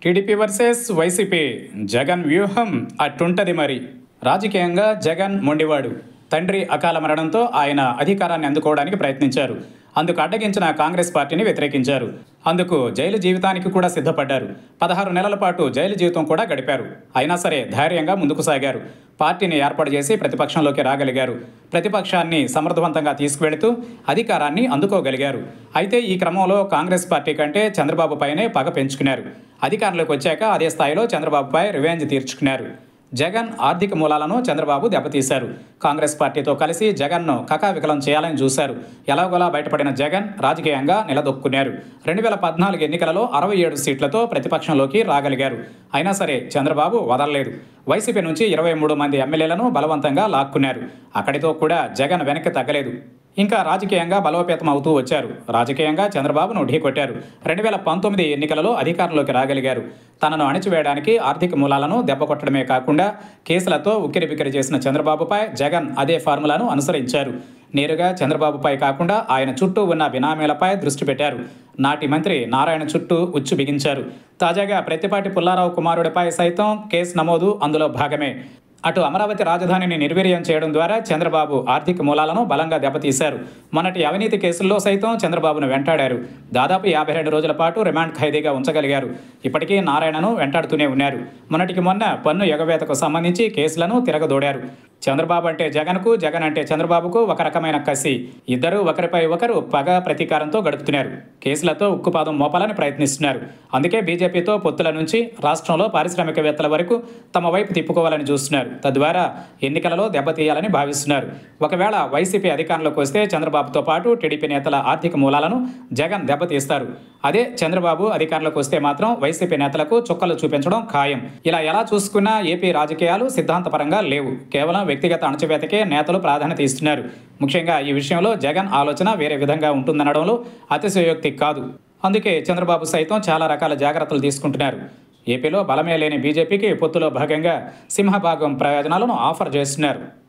TDP versus YCP Jagan వ్యూహం అట్టుంటది మరి. రాజకీయంగా జగన్ మొండివాడు. తండ్రి అకాల మరణంతో ఆయన అధికారాన్ని అందుకోవడానికి ప్రయత్నించారు. అందుకు అడ్డగించిన కాంగ్రెస్ పార్టీని వ్యతిరేకించారు. అందుకు జైలు జీవితానికి కూడా సిద్ధపడ్డారు. 16 నెలల పాటు జైలు జీవితం కూడా గడిపారు. అయినా సరే ధైర్యంగా ముందుకు సాగారు. పార్టీని ఏర్పాటు చేసి ప్రతిపక్షంలోకి రాగలిగారు. ప్రతిపక్షాన్ని సమర్థవంతంగా తీసుకువెళుతూ అధికారాన్ని అందుకోగలిగారు. అయితే ఈ క్రమంలో కాంగ్రెస్ పార్టీ కంటే చంద్రబాబు పైనే పగ పెంచుకున్నారు. అధికారంలోకి వచ్చాక అదే స్థాయిలో చంద్రబాబుపై రివెంజ్ తీర్చుకున్నారు. జగన్ ఆర్థిక మూలాలను చంద్రబాబు దెబ్బతీశారు. కాంగ్రెస్ పార్టీతో కలిసి జగన్ను కకావికలం చేయాలని చూశారు. ఎలాగోలా బయటపడిన జగన్ రాజకీయంగా నిలదొక్కున్నారు. 2014 ఎన్నికలలో 67 సీట్లతో ప్రతిపక్షంలోకి రాగలిగారు. అయినా సరే చంద్రబాబు వదలలేదు. వైసీపీ నుంచి 23 మంది ఎమ్మెల్యేలను బలవంతంగా లాక్కున్నారు. అక్కడితో కూడా జగన్ వెనక్కి తగ్గలేదు. ఇంకా రాజకీయంగా బలోపేతం అవుతూ వచ్చారు. రాజకీయంగా చంద్రబాబును ఢీకొట్టారు. 2019 ఎన్నికలలో అధికారంలోకి రాగలిగారు. తనను అణిచివేయడానికి ఆర్థిక మూలాలను దెబ్బకొట్టడమే కాకుండా కేసులతో ఉక్కిరిబిక్కిరి చేసిన చంద్రబాబుపై జగన్ అదే ఫార్ములాను అనుసరించారు. నేరుగా చంద్రబాబుపై కాకుండా ఆయన చుట్టూ ఉన్న బినామీలపై దృష్టి పెట్టారు. నాటి మంత్రి నారాయణ చుట్టూ ఉచ్చు బిగించారు. తాజాగా ప్రత్తిపాటి పుల్లారావు కుమారుడిపై సైతం కేసు నమోదు అందులో భాగమే. అటు అమరావతి రాజధానిని నిర్వీర్యం చేయడం ద్వారా చంద్రబాబు ఆర్థిక మూలాలను బలంగా దెబ్బతీశారు. మొన్నటి అవినీతి కేసుల్లో సైతం చంద్రబాబును వెంటాడారు. దాదాపు 52 రోజుల పాటు రిమాండ్ ఖైదీగా ఉంచగలిగారు. ఇప్పటికీ నారాయణను వెంటాడుతూనే ఉన్నారు. మొన్నటికి మొన్న పన్ను ఎగవేతకు సంబంధించి కేసులను తిరగదోడారు. చంద్రబాబు అంటే జగన్కు, జగన్ అంటే చంద్రబాబుకు ఒక రకమైన కసి. ఇద్దరూ ఒకరిపై ఒకరు పగ ప్రతీకారంతో గడుపుతున్నారు. కేసులతో ఉక్కుపాదం మోపాలని ప్రయత్నిస్తున్నారు. అందుకే బీజేపీతో పొత్తుల నుంచి రాష్ట్రంలో పారిశ్రామికవేత్తల వరకు తమ వైపు తిప్పుకోవాలని చూస్తున్నారు. తద్వారా ఎన్నికలలో దెబ్బతీయాలని భావిస్తున్నారు. ఒకవేళ వైసీపీ అధికారంలోకి వస్తే చంద్రబాబుతో పాటు టీడీపీ నేతల ఆర్థిక మూలాలను జగన్ దెబ్బతీస్తారు. అదే చంద్రబాబు అధికారంలోకి వస్తే మాత్రం వైసీపీ నేతలకు చుక్కలు చూపించడం ఖాయం. ఇలా ఎలా చూసుకున్నా ఏపీ రాజకీయాలు సిద్ధాంతపరంగా లేవు. కేవలం వ్యక్తిగత అణచివేతకే నేతలు ప్రాధాన్యత ఇస్తున్నారు. ముఖ్యంగా ఈ విషయంలో జగన్ ఆలోచన వేరే విధంగా ఉంటుందనడంలో అతిశయోక్తి కాదు. అందుకే చంద్రబాబు సైతం చాలా రకాల జాగ్రత్తలు తీసుకుంటున్నారు. ఏపీలో బలమే లేని బీజేపీకి పొత్తులో భాగంగా సింహభాగం ప్రయోజనాలను ఆఫర్ చేస్తున్నారు.